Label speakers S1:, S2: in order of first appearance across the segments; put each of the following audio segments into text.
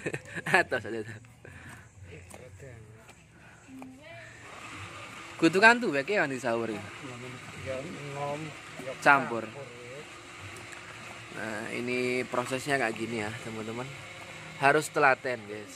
S1: Atas ada tuh. Kudu kan tuh beke yang disahuri. Campur. Nah, ini prosesnya kayak gini ya, teman-teman. Harus telaten, guys.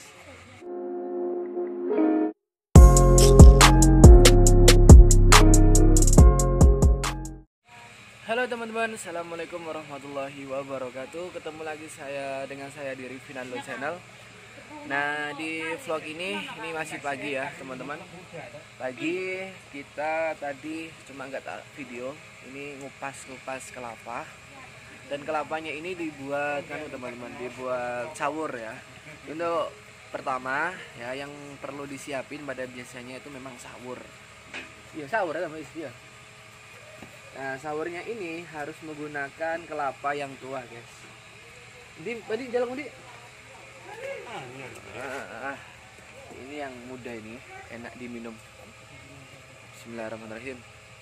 S1: Halo teman-teman, assalamualaikum warahmatullahi wabarakatuh. Ketemu lagi dengan saya di Rivinando Channel. Nah, di vlog ini masih pagi ya teman-teman. Pagi kita tadi cuma nggak video, ini ngupas kelapa. Dan kelapanya ini dibuat kan teman-teman, dibuat sahur ya. Untuk pertama ya yang perlu disiapin pada biasanya itu memang sahur. Iya sahur ya sama istri ya. Nah, sahurnya ini harus menggunakan kelapa yang tua, guys. Tadi jalan di. Ini yang muda ini, enak diminum. Bismillahirrahmanirrahim.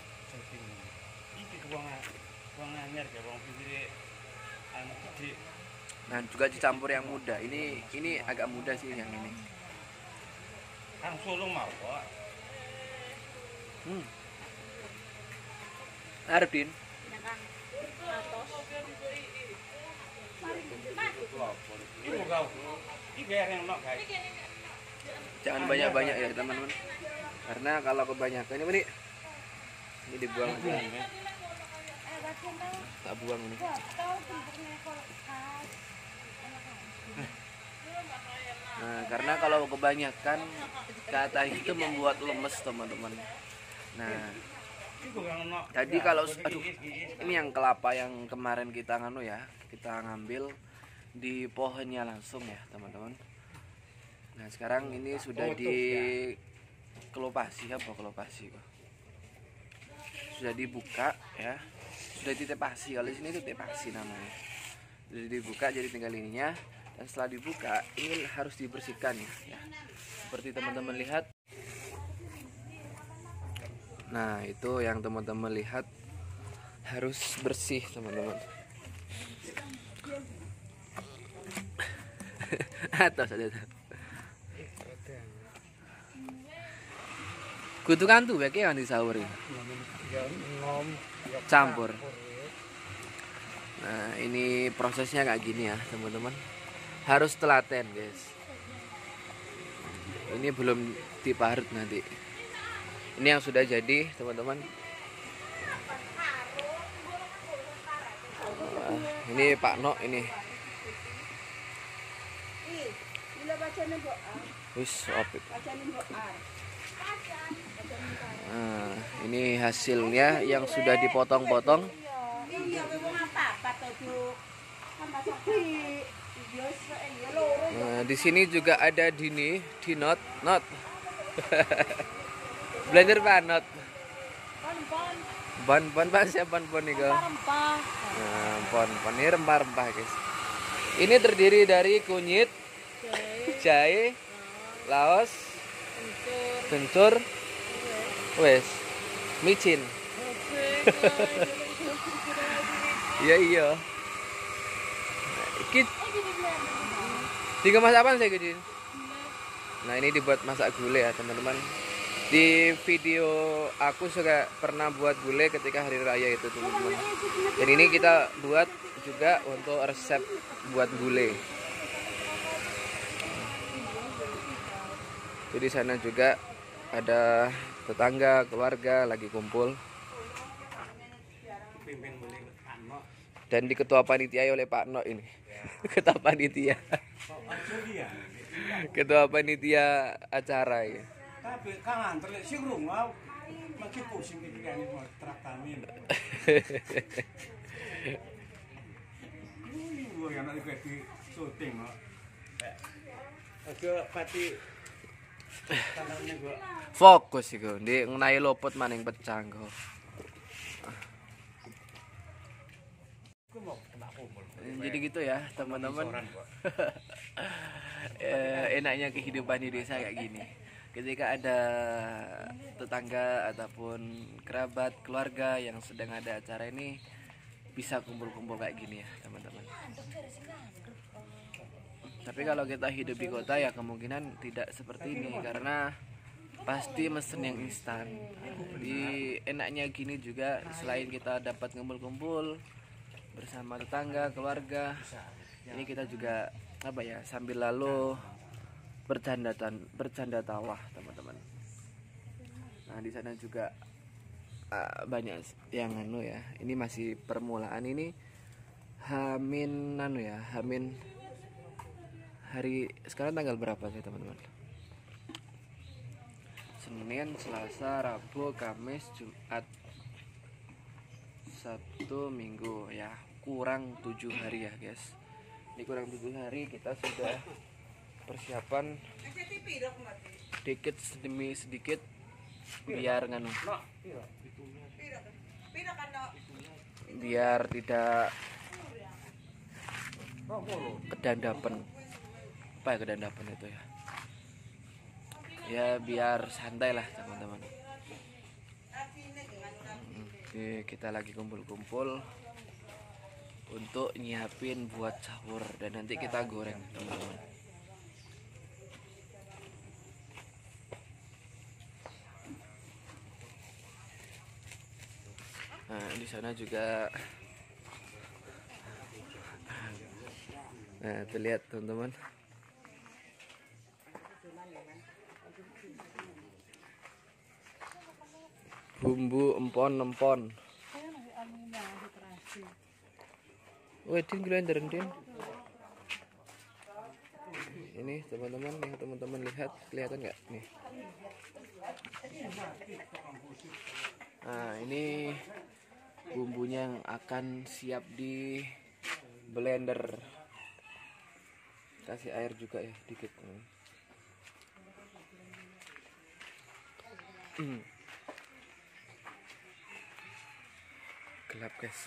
S1: Nah, juga dicampur yang muda. Ini agak muda sih yang ini.
S2: Kang Solo mau kok.
S1: Arvin. Jangan banyak-banyak ya teman-teman. Karena kalau kebanyakan ini dibuang aja. Tak buang ini. Nah, karena kalau kebanyakan kata itu membuat lemes teman-teman. Nah, jadi kalau ini yang kelapa yang kemarin kita kita ngambil di pohonnya langsung ya teman-teman. Nah, sekarang ini sudah kelopasi kok. Sudah dibuka ya. Sudah ditepasi, kalau di sini itu tepasi namanya. Sudah dibuka jadi tinggal ininya. Dan setelah dibuka ini harus dibersihkan ya. Seperti teman-teman lihat. Nah, itu yang teman-teman lihat harus bersih teman-teman. Atas ada tuh. Kudu kan tuh beke yang disahuri. Campur. Nah, ini prosesnya kayak gini ya teman-teman. Harus telaten, guys. Ini belum diparut nanti. Ini yang sudah jadi teman-teman. Ini Pak Nok ini. Wis opik. Nah, ini hasilnya yang sudah dipotong-potong. Nah, di sini juga ada Dinot. Blender panot. Bon siapa bon nih kau? Nah, bon ini rempah-rempah guys. Ini terdiri dari kunyit, jahe, laos, kencur, wes, micin. Iya. Dikemas apaan saya gede? Nah, ini dibuat masak gulai ya teman-teman. Di video aku juga pernah buat gulai ketika hari raya itu teman-teman. Dan ini kita buat juga untuk resep buat gulai. Jadi sana juga ada tetangga, keluarga lagi kumpul. Dan diketua panitia oleh Pak Nok ini. Ketua panitia. Ketua panitia acara ya.
S2: Tapi kangen terlihat sih rumah makin pusing ketika ini mau traktamin. Gue yang nanti kayak di syuting kok. Agak pati tangannya gue.
S1: Fokus sih gue, di ngenai lopot maning pecah gue. Jadi gitu ya teman-teman. Enaknya kehidupan di desa kayak gini. Ketika ada tetangga ataupun kerabat, keluarga yang sedang ada acara ini, bisa kumpul-kumpul kayak gini ya teman-teman. Tapi kalau kita hidup di kota ya kemungkinan tidak seperti ini, karena pasti mesen yang instan. Jadi enaknya gini juga, selain kita dapat ngumpul-kumpul bersama tetangga, keluarga, ini kita juga apa ya, sambil lalu bercanda tawa teman-teman. Nah di sana juga banyak yang ya, ini masih permulaan, ini Hamin Hamin hari sekarang tanggal berapa sih teman-teman? Senin, Selasa, Rabu, Kamis, Jumat, Sabtu, Minggu, ya kurang 7 hari ya guys. Ini kurang 7 hari kita sudah persiapan sedikit demi sedikit biar biar tidak kedandapan. Apa ya kedandapan itu ya? Ya biar santai lah teman-teman. Oke, kita lagi kumpul-kumpul untuk nyiapin buat sahur dan nanti kita goreng teman-teman. Nah di sana juga, nah terlihat teman-teman, bumbu empon. Wedin grinder din. Ini teman-teman, nih teman-teman lihat, kelihatan nggak nih? Nah ini bumbunya yang akan siap di blender. Kasih air juga ya dikit. Gelap guys.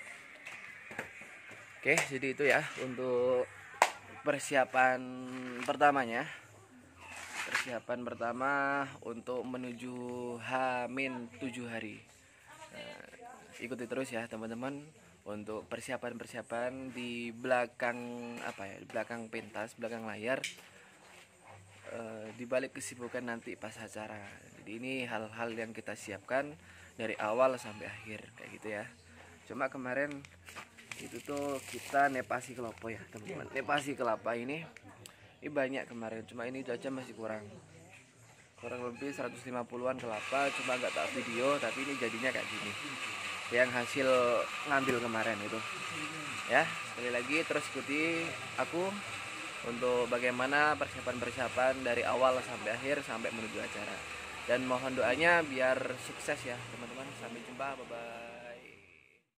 S1: Oke, jadi itu ya untuk persiapan pertamanya. Persiapan pertama untuk menuju H-7 hari. Nah, ikuti terus ya teman-teman untuk persiapan di belakang di belakang pentas, belakang layar, di balik kesibukan nanti pas acara. Jadi ini hal-hal yang kita siapkan dari awal sampai akhir kayak gitu ya. Cuma kemarin itu tuh kita nepasi kelapa ya teman-teman. Nepasi kelapa ini banyak kemarin, cuma ini cuaca masih kurang lebih 150-an kelapa, cuma nggak tak video, tapi ini jadinya kayak gini yang hasil ngambil kemarin itu ya. Sekali lagi terus ikuti aku untuk bagaimana persiapan dari awal sampai akhir sampai menuju acara, dan mohon doanya biar sukses ya teman-teman. Sampai jumpa, bye bye.